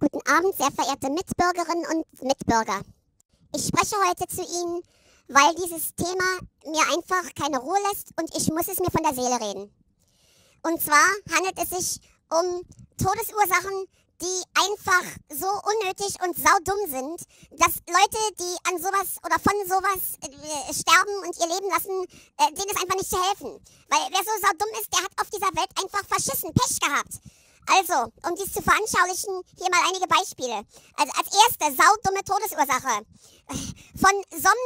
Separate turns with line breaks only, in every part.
Guten Abend, sehr verehrte Mitbürgerinnen und Mitbürger. Ich spreche heute zu Ihnen, weil dieses Thema mir einfach keine Ruhe lässt und ich muss es mir von der Seele reden. Und zwar handelt es sich um Todesursachen, die einfach so unnötig und saudumm sind, dass Leute, die an sowas oder von sowas sterben und ihr Leben lassen, denen ist einfach nicht zu helfen. Weil wer so saudumm ist, der hat auf dieser Welt einfach verschissen, Pech gehabt. Also, um dies zu veranschaulichen, hier mal einige Beispiele. Also als erste saudumme Todesursache. Von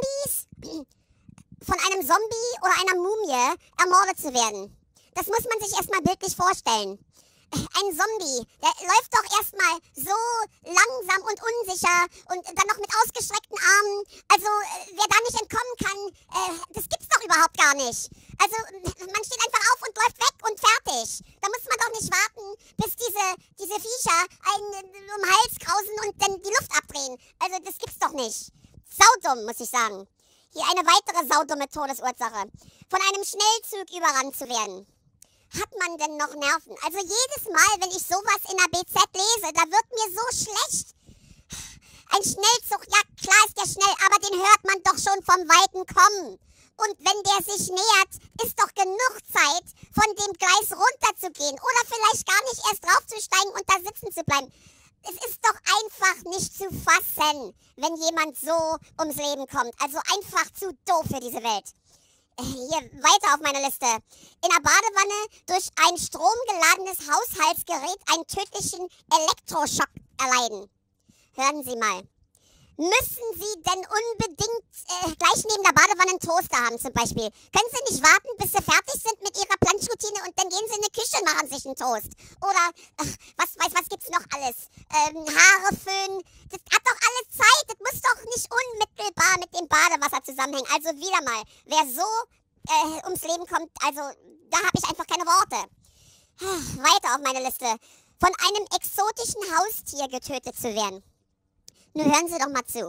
einem Zombie oder einer Mumie ermordet zu werden. Das muss man sich erstmal bildlich vorstellen. Ein Zombie, der läuft doch erstmal so langsam und unsicher und dann noch mit ausgestreckten Armen. Also, wer da nicht entkommen kann, das gibt's doch überhaupt gar nicht. Also, man steht einfach auf und läuft weg und fertig. Da muss man doch nicht warten, bis diese Viecher einen um den Hals krausen und dann die Luft abdrehen. Also, das gibt's doch nicht. Saudumm, muss ich sagen. Hier eine weitere saudumme Todesursache. Von einem Schnellzug überrannt zu werden. Hat man denn noch Nerven? Also jedes Mal, wenn ich sowas in der BZ lese, da wird mir so schlecht. Ein Schnellzug, ja klar ist der schnell, aber den hört man doch schon vom Weiten kommen. Und wenn der sich nähert, ist doch genug Zeit, von dem Gleis runterzugehen oder vielleicht gar nicht erst draufzusteigen und da sitzen zu bleiben. Es ist doch einfach nicht zu fassen, wenn jemand so ums Leben kommt. Also einfach zu doof für diese Welt. Hier weiter auf meiner Liste. In der Badewanne durch ein stromgeladenes Haushaltsgerät einen tödlichen Elektroschock erleiden. Hören Sie mal. Müssen Sie denn unbedingt gleich neben der Badewanne einen Toaster haben zum Beispiel? Können Sie nicht warten, bis Sie fertig sind mit Ihrer Planschroutine und dann gehen Sie in die Küche und machen sich einen Toast? Oder, was gibt's noch alles? Haare föhnen. Das hat doch alles Zeit. Das muss doch nicht unmittelbar mit dem Badewasser zusammenhängen. Also wieder mal, wer so ums Leben kommt, also da habe ich einfach keine Worte. Weiter auf meiner Liste. Von einem exotischen Haustier getötet zu werden. Nun hören Sie doch mal zu.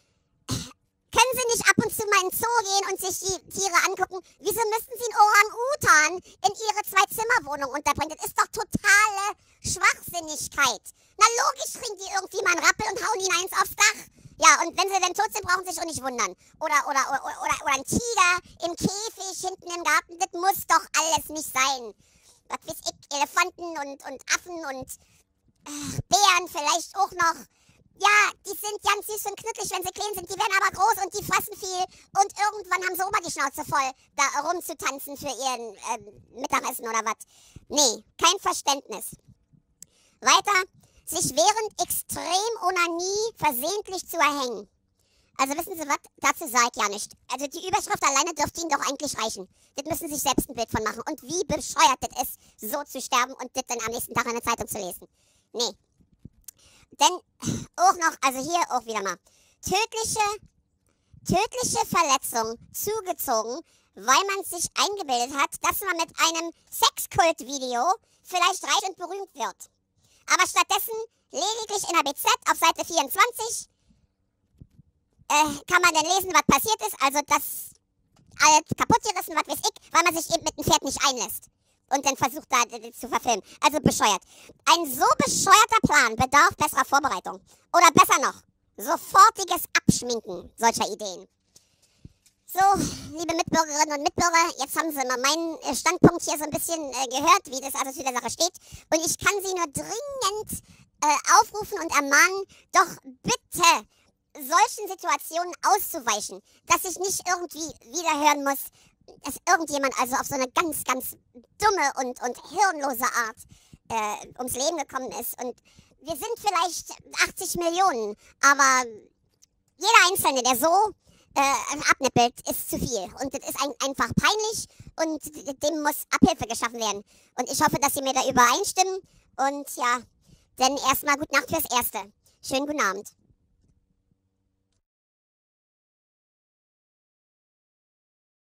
Können Sie nicht ab und zu mal in den Zoo gehen und sich die Tiere angucken? Wieso müssten Sie einen Orang-Utan in Ihre Zwei-Zimmer-Wohnung unterbringen? Das ist doch totale Schwachsinnigkeit. Na logisch kriegen die irgendwie mal einen Rappel und hauen ihn eins aufs Dach. Ja, und wenn sie dann tot sind, brauchen sie sich auch nicht wundern. Oder ein Tiger im Käfig hinten im Garten, das muss doch alles nicht sein. Was weiß ich, Elefanten und Affen und Bären vielleicht auch noch. Ja, die sind ganz süß und knuddelig, wenn sie klein sind. Die werden aber groß und die fressen viel. Und irgendwann haben sie auch mal die Schnauze voll, da rumzutanzen für ihren Mittagessen oder was. Nee, kein Verständnis. Weiter, sich während Extrem-Onanie versehentlich zu erhängen. Also wissen Sie was? Dazu sage ich ja nicht. Also die Überschrift alleine dürfte Ihnen doch eigentlich reichen. Das müssen Sie sich selbst ein Bild von machen. Und wie bescheuert das ist, so zu sterben und das dann am nächsten Tag in der Zeitung zu lesen. Nee. Denn auch noch, also hier auch wieder mal, tödliche Verletzung zugezogen, weil man sich eingebildet hat, dass man mit einem Sexkult-Video vielleicht reich und berühmt wird. Aber stattdessen lediglich in der BZ auf Seite 24 kann man dann lesen, was passiert ist. Also das alles kaputt gerissen, was weiß ich, weil man sich eben mit dem Pferd nicht einlässt. Und dann versucht da zu verfilmen. Also bescheuert. Ein so bescheuerter Plan bedarf besserer Vorbereitung. Oder besser noch, sofortiges Abschminken solcher Ideen. So, liebe Mitbürgerinnen und Mitbürger, jetzt haben Sie mal meinen Standpunkt hier so ein bisschen gehört, wie das alles zu der Sache steht. Und ich kann Sie nur dringend aufrufen und ermahnen, doch bitte solchen Situationen auszuweichen, dass ich nicht irgendwie wiederhören muss, dass irgendjemand also auf so eine ganz, ganz dumme und hirnlose Art ums Leben gekommen ist. Und wir sind vielleicht 80 Millionen, aber jeder Einzelne, der so abnippelt, ist zu viel. Und das ist einfach peinlich und dem muss Abhilfe geschaffen werden. Und ich hoffe, dass Sie mir da übereinstimmen. Und ja, dann erstmal gute Nacht fürs Erste. Schönen guten Abend.